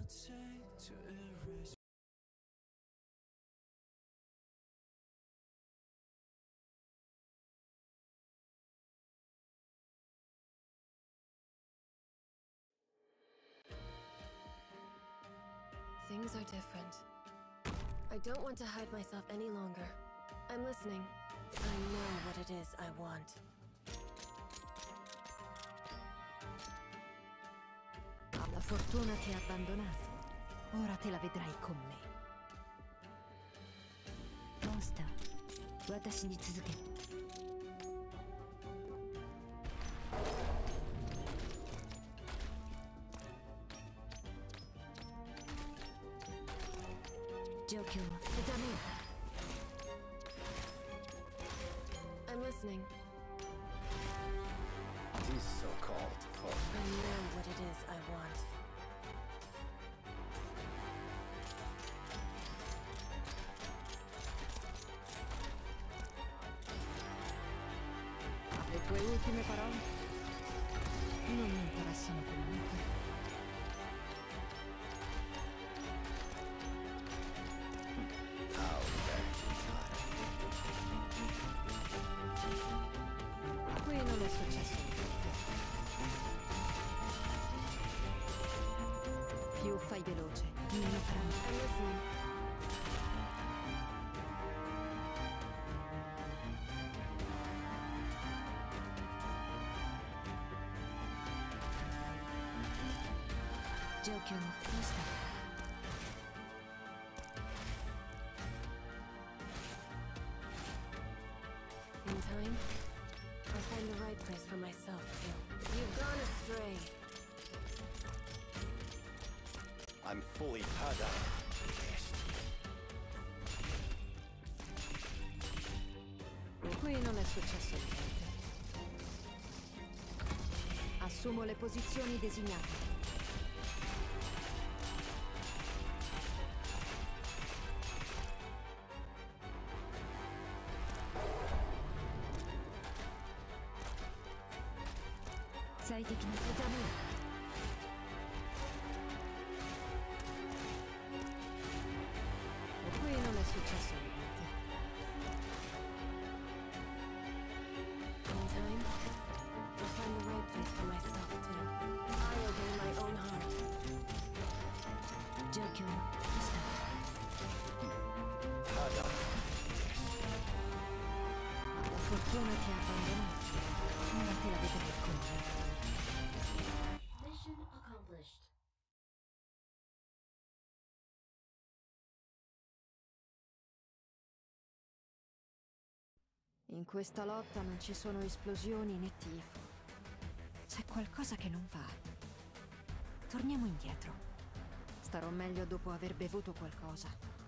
Things are different. I don't want to hide myself any longer. I'm listening. I know what it is I want. La fortuna ti ha abbandonato. Ora te la vedrai con me. Monster, 私に続け。状況はダメよ。 I'm listening. These so-called folk. I know what it is I want. Le tue ultime parole non mi interessano comunque. Qui non è successo niente. Più fai veloce, meno faranno. I'm listening. Giochio, come sta? In time, I'll find the right place for myself, too. You've gone astray. I'm fully Pada. Qui non è successo niente. Assumo le posizioni designate. Sai di chi ne da me? Qui non è successo niente. In time, I'll find the right place for myself, too. I obey my own heart. Giochio, come sta? Pada. La fortuna ti ha abbandonato. Ora te la vedrai con me. Mission accomplished. In questa lotta non ci sono esplosioni né tifo. C'è qualcosa che non va. Torniamo indietro. Starò meglio dopo aver bevuto qualcosa.